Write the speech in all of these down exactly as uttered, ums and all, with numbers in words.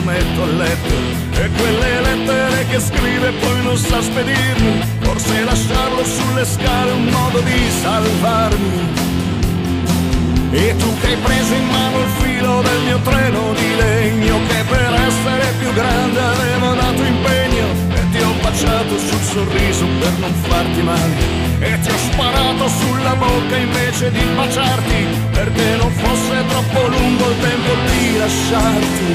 metto a letto, e quelle lettere che scrive poi non sa spedirmi. Forse lasciarlo sulle scale è un modo di salvarmi. E tu che hai preso in mano il filo del mio treno di legno, che per essere più grande avevo dato impegno, e ti ho baciato sul sorriso per non farti male, e ti ho sparato sulla bocca invece di baciarti, perché non fosse troppo lungo il tempo di lasciarti.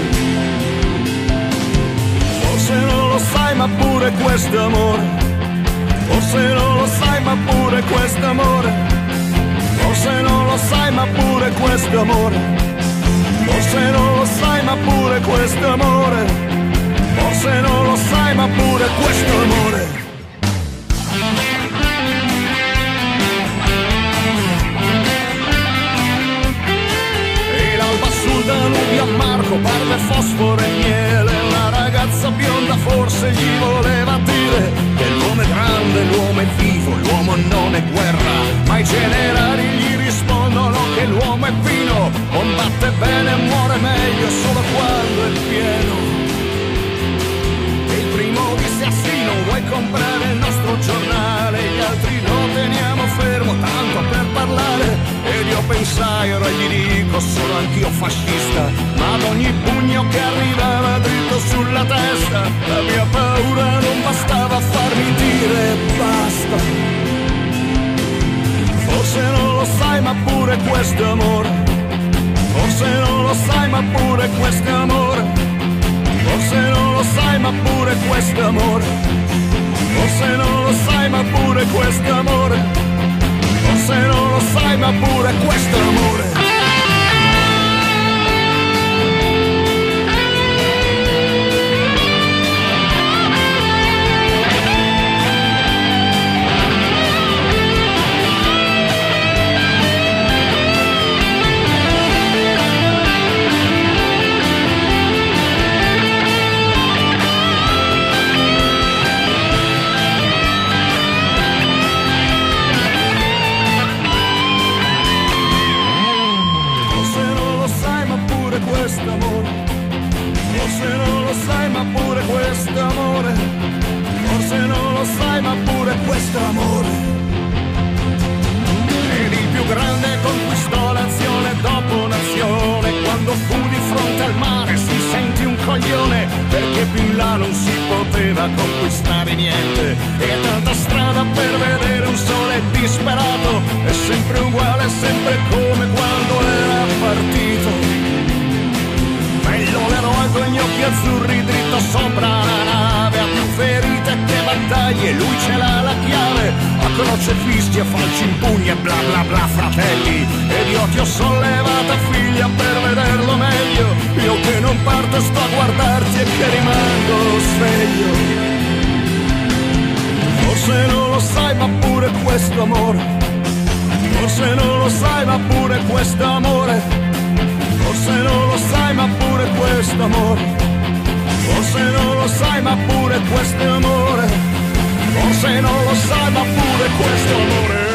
Forse non lo sai ma pure questo è amore, forse non lo sai ma pure questo è amore, forse non lo sai ma pure questo amore, forse non lo sai ma pure questo amore, forse non lo sai ma pure questo amore. E l'alba sul Danubio a Marco parve fosforo e miele, la ragazza bionda forse gli voleva dire che l'uomo è grande, l'uomo è vivo, l'uomo non è guerra, ma i generali gli rispondono che l'uomo è fino, combatte bene e muore meglio solo quando è pieno. E il primo disse a Sino: vuoi comprare il nostro giornale? Gli altri lo teniamo fermo tanto per parlare. Ed io pensai, ora gli dico, sono anch'io fascista, ma ad ogni pugno che arrivava dritto sulla testa, la mia paura non bastava a farmi dire basta. Forse non lo sai ma pure questo è amore, forse non lo sai ma pure questo è amore, forse non lo sai ma pure questo è amore, forse non lo sai ma pure questo è amore, forse non lo sai ma pure questo è amore. Forse non lo sai ma pure questo amore, forse non lo sai ma pure questo amore. Ed il più grande conquistò nazione dopo nazione, quando fu di fronte al mare si sentì un coglione, perché più in là non si poteva conquistare niente, e tanta strada per vedere un sole disperato, è sempre uguale, sempre come quando era partito. Meglio l'eroe con gli occhi azzurri dritto sopra la nave, ha più ferite che battaglie, lui ce l'ha la chiave, a croce fischi e falci in pugni e bla bla bla fratelli. Ed io ti ho sollevata figlia per vederlo meglio, io che non parto sto a guardarti e che rimango sveglio. Forse non lo sai ma pure questo amore, forse non lo sai ma pure questo amore, forse non lo sai ma pure questo amore, forse non lo sai ma pure questo amore, forse non lo sai ma pure questo amore.